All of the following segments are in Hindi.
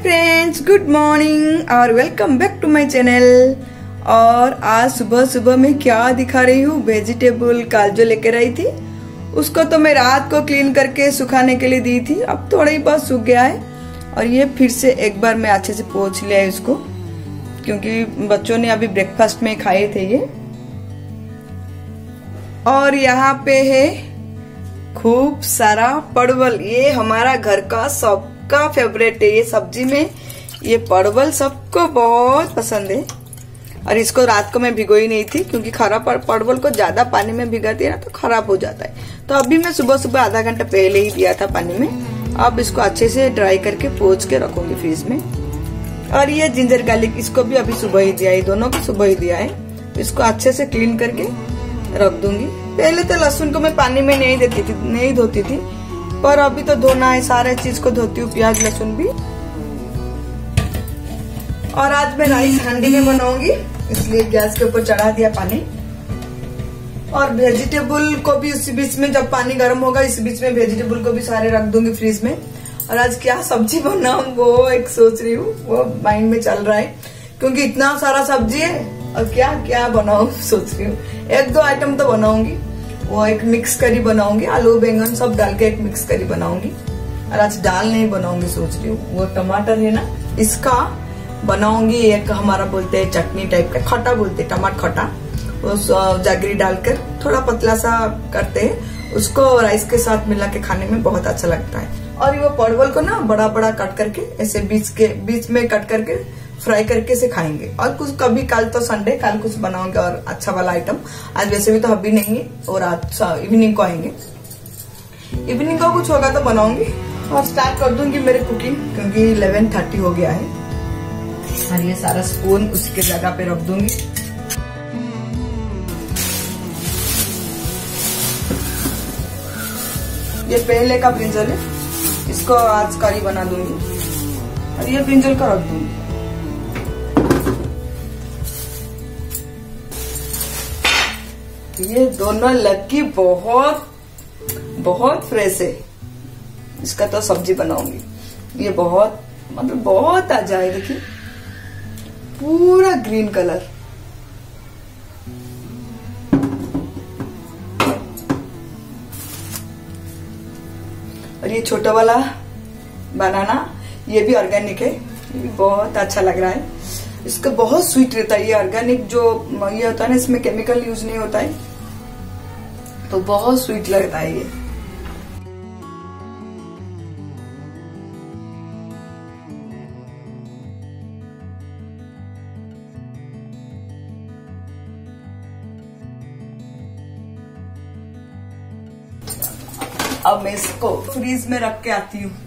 फ्रेंड्स, गुड मॉर्निंग और welcome back to my channel. और आज सुबह सुबह मैं क्या दिखा रही हूँ, वेजिटेबल काल जो लेकर आई थी उसको तो मैं रात को क्लीन करके सुखाने के लिए दी थी। अब थोड़ा ही बहुत सूख गया है और ये फिर से एक बार मैं अच्छे से पोंछ लिया है इसको, क्योंकि बच्चों ने अभी ब्रेकफास्ट में खाए थे ये। और यहाँ पे है खूब सारा परवल, ये हमारा घर का सबका फेवरेट है। ये सब्जी में ये परवल सबको बहुत पसंद है। और इसको रात को मैं भिगोई नहीं थी, क्योंकि खराब परवल को ज्यादा पानी में भिगाती है ना तो खराब हो जाता है। तो अभी मैं सुबह सुबह आधा घंटा पहले ही दिया था पानी में। अब इसको अच्छे से ड्राई करके पोंछ के रखूंगी फ्रिज में। और ये जिंजर गार्लिक, इसको भी अभी सुबह ही दिया है, दोनों को सुबह ही दिया है। इसको अच्छे से क्लीन करके रख दूंगी। पहले तो लहसुन को मैं पानी में नहीं धोती थी, पर अभी तो धोना है, सारे चीज को धोती हूँ, प्याज लहसुन भी। और आज मैं राइस हांडी में बनाऊंगी, इसलिए गैस के ऊपर चढ़ा दिया पानी। और वेजिटेबल को भी इसी बीच में, जब पानी गर्म होगा इस बीच में वेजिटेबल को भी सारे रख दूंगी फ्रिज में। और आज क्या सब्जी बनाऊं वो एक सोच रही हूँ, वो माइंड में चल रहा है, क्योंकि इतना सारा सब्जी है और क्या क्या बनाऊं सोच रही हूँ। एक दो आइटम तो बनाऊंगी, वो एक मिक्स करी बनाऊंगी, आलू बैंगन सब डाल के एक मिक्स करी बनाऊंगी। और आज दाल नहीं बनाऊंगी सोच रही हूँ, वो टमाटर है ना इसका बनाऊंगी। एक हमारा बोलते हैं चटनी टाइप का, खट्टा बोलते हैं, टमाटर खट्टा, वो जागरी डालकर थोड़ा पतला सा करते हैं, उसको राइस के साथ मिला के खाने में बहुत अच्छा लगता है। और वो परवल को ना बड़ा बड़ा कट करके ऐसे बीच में कट करके फ्राई करके से खाएंगे। और कुछ कभी, कल तो संडे, कल कुछ बनाऊंगे और अच्छा वाला आइटम। आज वैसे भी तो अभी नहीं है, और आज इवनिंग को आएंगे, इवनिंग को कुछ होगा तो बनाऊंगी। और स्टार्ट कर दूंगी मेरी कुकिंग, क्योंकि 11:30 हो गया है। और ये सारा स्पून उसके जगह पे रख दूंगी। ये पहले का ब्रिंजल है, इसको आज करी बना दूंगी। और ये ब्रिंजल को रख दूंगी। ये दोनों लक्की बहुत बहुत फ्रेश है, इसका तो सब्जी बनाऊंगी। ये बहुत मतलब बहुत ताजा है, देखिए पूरा ग्रीन कलर। और ये छोटा वाला बनाना, ये भी ऑर्गेनिक है, ये भी बहुत अच्छा लग रहा है। इसका बहुत स्वीट रहता है, ये ऑर्गेनिक जो ये होता है ना, इसमें केमिकल यूज नहीं होता है, तो बहुत स्वीट लगता है ये। अब मैं इसको फ्रीज में रख के आती हूँ।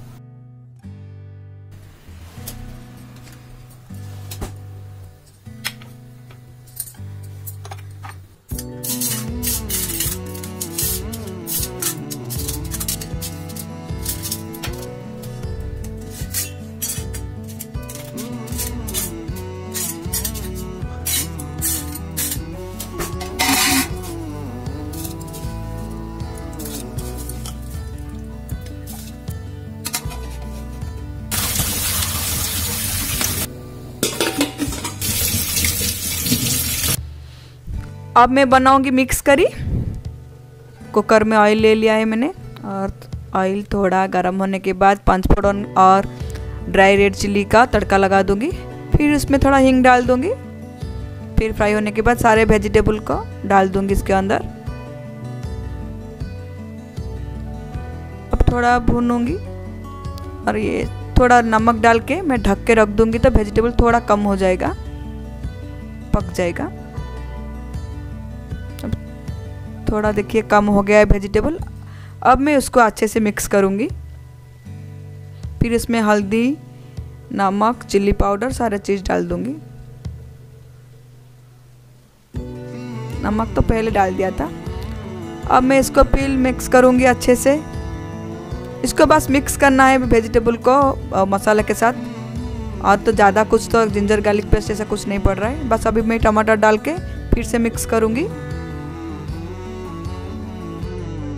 अब मैं बनाऊंगी मिक्स करी। कुकर में ऑयल ले लिया है मैंने, और ऑयल थोड़ा गर्म होने के बाद 5 फोड़न और ड्राई रेड चिल्ली का तड़का लगा दूंगी। फिर उसमें थोड़ा हींग डाल दूंगी। फिर फ्राई होने के बाद सारे वेजिटेबल को डाल दूंगी इसके अंदर। अब थोड़ा भूनूंगी और ये थोड़ा नमक डाल के मैं ढक के रख दूंगी, तो वेजिटेबल थोड़ा कम हो जाएगा, पक जाएगा। थोड़ा देखिए कम हो गया है वेजिटेबल। अब मैं उसको अच्छे से मिक्स करूंगी। फिर इसमें हल्दी, नमक, चिल्ली पाउडर सारा चीज़ डाल दूंगी। नमक तो पहले डाल दिया था। अब मैं इसको फिर मिक्स करूंगी अच्छे से। इसको बस मिक्स करना है वेजिटेबल को मसाले के साथ। और तो ज़्यादा कुछ तो जिंजर गार्लिक पेस्ट ऐसा कुछ नहीं पड़ रहा है। बस अभी मैं टमाटर डाल के फिर से मिक्स करूंगी।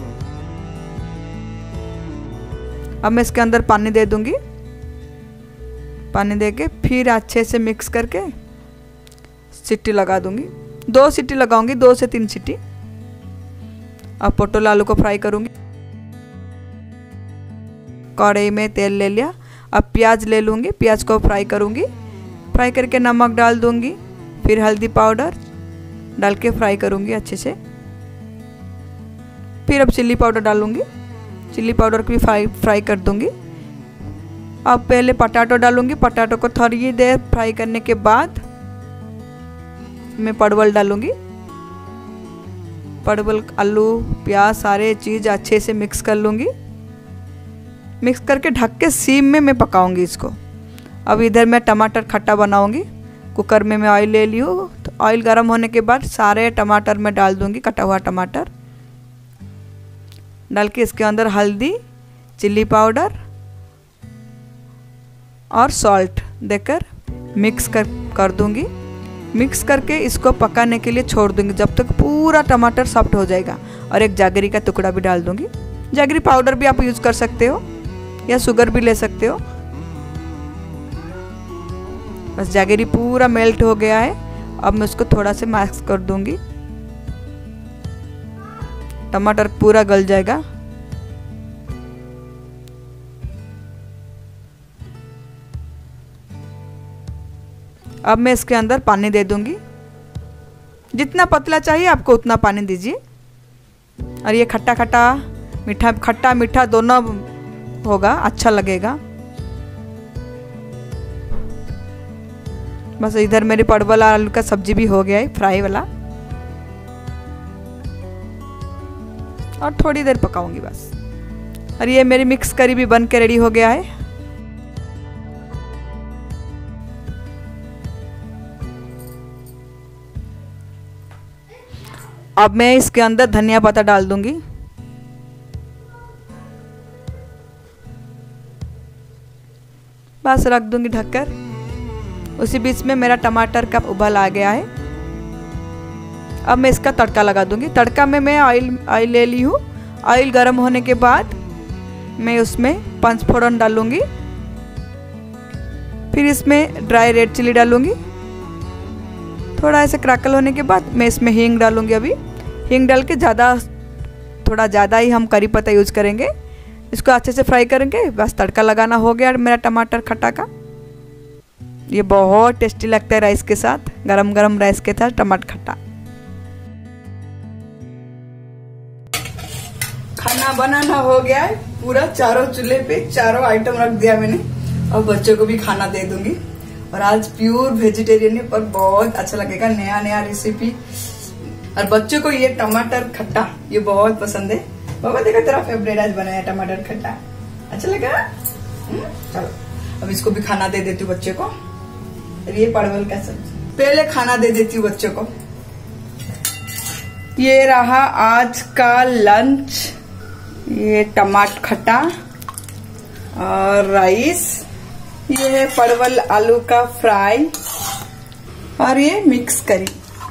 अब मैं इसके अंदर पानी दे दूंगी। पानी देके फिर अच्छे से मिक्स करके सीटी लगा दूंगी। 2 सीटी लगाऊंगी, 2 से 3 सीटी। अब पोटल आलू को फ्राई करूंगी। कढ़ाई में तेल ले लिया। अब प्याज ले लूँगी, प्याज को फ्राई करूँगी। फ्राई करके नमक डाल दूँगी, फिर हल्दी पाउडर डाल के फ्राई करूँगी अच्छे से। फिर अब चिल्ली पाउडर डालूँगी, चिल्ली पाउडर को भी फ्राई कर दूँगी। अब पहले पटाटो डालूँगी। पटाटो को थोड़ी देर फ्राई करने के बाद मैं परवल डालूँगी। परवल, आलू, प्याज सारे चीज़ अच्छे से मिक्स कर लूँगी। मिक्स करके ढक के सीम में मैं पकाऊंगी इसको। अब इधर मैं टमाटर खट्टा बनाऊंगी। कुकर में मैं ऑयल ले ली हूँ, तो ऑयल गर्म होने के बाद सारे टमाटर मैं डाल दूंगी, कटा हुआ टमाटर डाल के इसके अंदर हल्दी, चिल्ली पाउडर और सॉल्ट देकर मिक्स कर दूंगी। मिक्स करके इसको पकाने के लिए छोड़ दूंगी जब तक पूरा टमाटर सॉफ्ट हो जाएगा। और एक जागरी का टुकड़ा भी डाल दूंगी। जागरी पाउडर भी आप यूज़ कर सकते हो या शुगर भी ले सकते हो। बस जागरी पूरा मेल्ट हो गया है। अब मैं उसको थोड़ा से मैश कर दूंगी, टमाटर पूरा गल जाएगा। अब मैं इसके अंदर पानी दे दूंगी। जितना पतला चाहिए आपको उतना पानी दीजिए। और ये खट्टा खट्टा मीठा, खट्टा मीठा दोनों होगा, अच्छा लगेगा। बस इधर मेरी परवल आलू का सब्जी भी हो गया है, फ्राई वाला। और थोड़ी देर पकाऊंगी बस। और ये मेरी मिक्स करी भी बन के रेडी हो गया है। अब मैं इसके अंदर धनिया पत्ता डाल दूंगी। बस रख दूंगी ढककर। उसी बीच में मेरा टमाटर का उबाल आ गया है। अब मैं इसका तड़का लगा दूंगी। तड़का में मैं ऑयल ले ली हूँ। ऑयल गर्म होने के बाद मैं उसमें 5 फोड़न डालूंगी। फिर इसमें ड्राई रेड चिली डालूंगी। थोड़ा ऐसे क्रैकल होने के बाद मैं इसमें हींग डालूंगी। अभी हींग डाल के थोड़ा ज़्यादा ही हम करी पत्ता यूज़ करेंगे। इसको अच्छे से फ्राई करेंगे। बस तड़का लगाना हो गया मेरा टमाटर खट्टा का। ये बहुत टेस्टी लगता है राइस के साथ, गरम गरम राइस के साथ टमाटर खट्टा। खाना बनाना हो गया है पूरा। चारों चूल्हे पे चारों आइटम रख दिया मैंने। अब बच्चों को भी खाना दे दूंगी। और आज प्योर वेजिटेरियन है, पर बहुत अच्छा लगेगा, नया नया रेसिपी। और बच्चों को ये टमाटर खट्टा ये बहुत पसंद है। बाबा देखा तेरा फेवरेट आज बनाया टमाटर खट्टा, अच्छा लगा। चलो अब इसको भी खाना दे देती हूँ बच्चे को। और ये परवल का सब्जी पहले खाना दे देती हूँ बच्चों को। ये रहा आज का लंच। ये टमाटर खट्टा और राइस। ये है परवल आलू का फ्राई और ये मिक्स करी।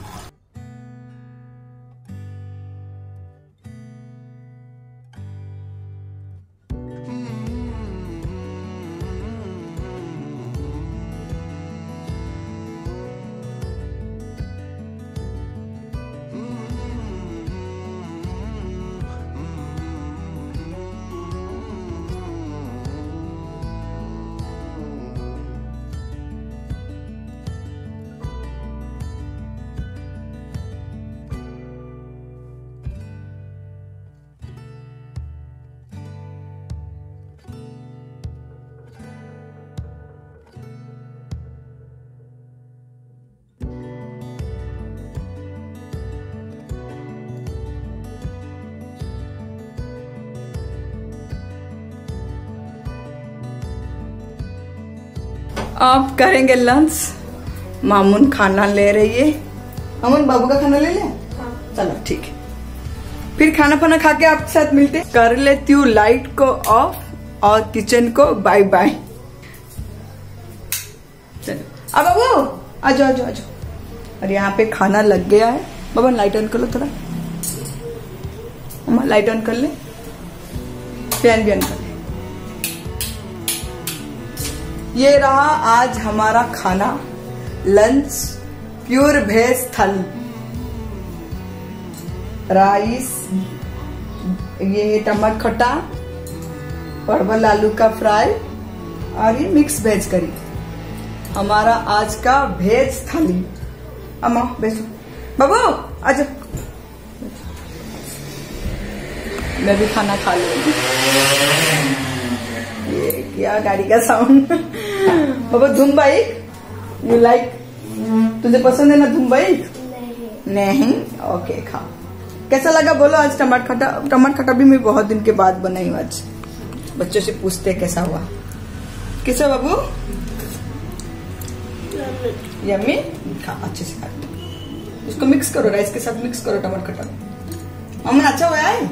अब करेंगे लंच। मामून खाना ले रही है। मामून बाबू का खाना ले लें? हाँ। चलो ठीक है, फिर खाना पाना खा के आपके साथ मिलते। कर लेती हूँ लाइट को ऑफ और किचन को बाय बाय। चलो अब बाबू आ जाओ आ जाओ आ जाओ। और यहाँ पे खाना लग गया है। बाबा लाइट ऑन कर लो थोड़ा। अम्मा लाइट ऑन कर ले, फैन भी ऑन कर ले। ये रहा आज हमारा खाना, lunch, pure veg thali. Rice, ये टमाटर खट्टा, परवल आलू का फ्राई और ये मिक्स वेज करी। हमारा आज का वेज थाली। अम्मा बैठो, बाबू आजा, मैं भी खाना खा लूंगी। ये क्या गाड़ी का साउंड। बाबा धूम बाइक, यू लाइक? तुझे पसंद है ना धूम बाइक? नहीं। ओके खा। कैसा लगा बोलो आज टमाटर खट्टा? टमाटर खट्टा भी मैं बहुत दिन के बाद बनाई हूँ आज। बच्चों से पूछते कैसा हुआ। कैसा बाबू? यम्मी। खा अच्छे से खा। इसको मिक्स करो, राइस के साथ मिक्स करो टमाटर खट्टा। अमन अच्छा हुआ है?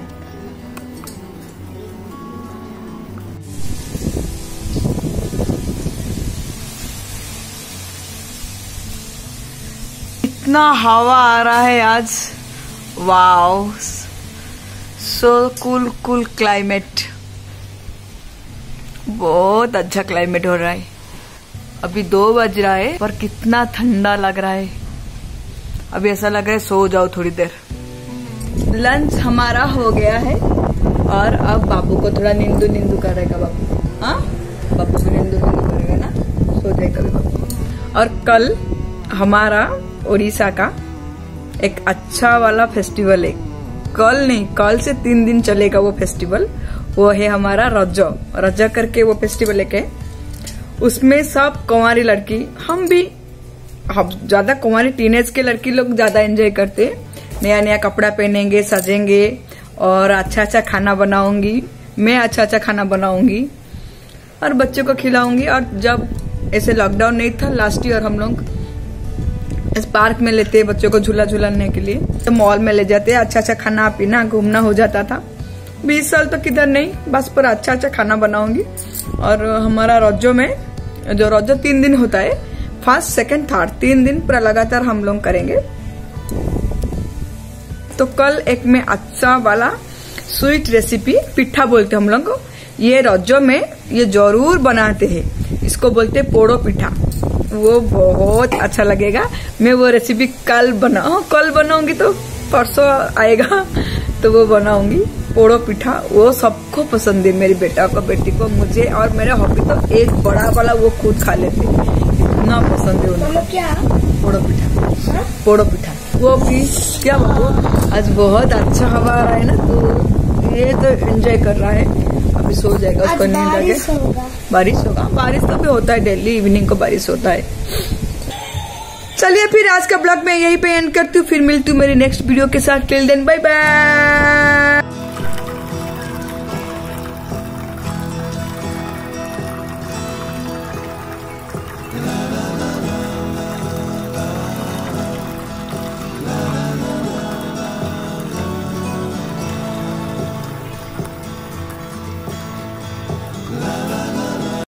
इतना हवा आ रहा है आज। Wow, so cool climate. बहुत अच्छा क्लाइमेट हो रहा है। अभी 2 बज रहा है पर कितना ठंडा लग रहा है। अभी ऐसा लग रहा है सो जाओ थोड़ी देर। लंच हमारा हो गया है और अब बाबू को थोड़ा नींदू करेगा बाबू। हाँ, बाबू को नींदू करेगा ना, सो जाएगा बाबू। और कल हमारा उड़ीसा का एक अच्छा वाला फेस्टिवल है। कल नहीं, कल से 3 दिन चलेगा वो फेस्टिवल। वो है हमारा रज करके वो फेस्टिवल है। उसमें सब कुंवारी लड़की, हम ज्यादा कुंवारी टीनेज के लड़की लोग ज्यादा एंजॉय करते। नया कपड़ा पहनेंगे, सजेंगे और अच्छा खाना बनाऊंगी। मैं अच्छा खाना बनाऊंगी और बच्चों को खिलाऊंगी। और जब ऐसे लॉकडाउन नहीं था लास्ट ईयर, हम लोग इस पार्क में लेते बच्चों को झूलाने के लिए, तो मॉल में ले जाते। अच्छा खाना पीना घूमना हो जाता था। 20 साल तो किधर नहीं, बस पर अच्छा खाना बनाऊंगी। और हमारा रज्जो में जो रज्जो 3 दिन होता है, फर्स्ट सेकंड थर्ड 3 दिन पूरा लगातार हम लोग करेंगे। तो कल एक में अच्छा वाला स्वीट रेसिपी, पिठा बोलते हम लोग को, ये रज्जो में ये जरूर बनाते हैं। इसको बोलते पोड़ो पिठा। वो बहुत अच्छा लगेगा। मैं वो रेसिपी कल बनाऊंगी तो परसों आएगा तो वो बनाऊंगी पोड़ो पिठा। वो सबको पसंद है, मेरी बेटा को, बेटी को, मुझे और मेरे हॉबी तो एक बड़ा वाला वो खुद खा लेते, इतना पसंद है उनको। क्या पोड़ो पिठा? पोड़ो पिठा वो भी क्या बाबू, आज बहुत अच्छा हवा आ रहा है ना, तो ये तो एंजॉय कर रहा है। अभी सो जाएगा, उसको नींद आ गया। बारिश होगा, बारिश तो भी होता है, डेली इवनिंग को बारिश होता है। चलिए फिर आज का ब्लॉग मैं यहीं पे एंड करती हूँ, फिर मिलती हूँ मेरी नेक्स्ट वीडियो के साथ। Till then bye bye.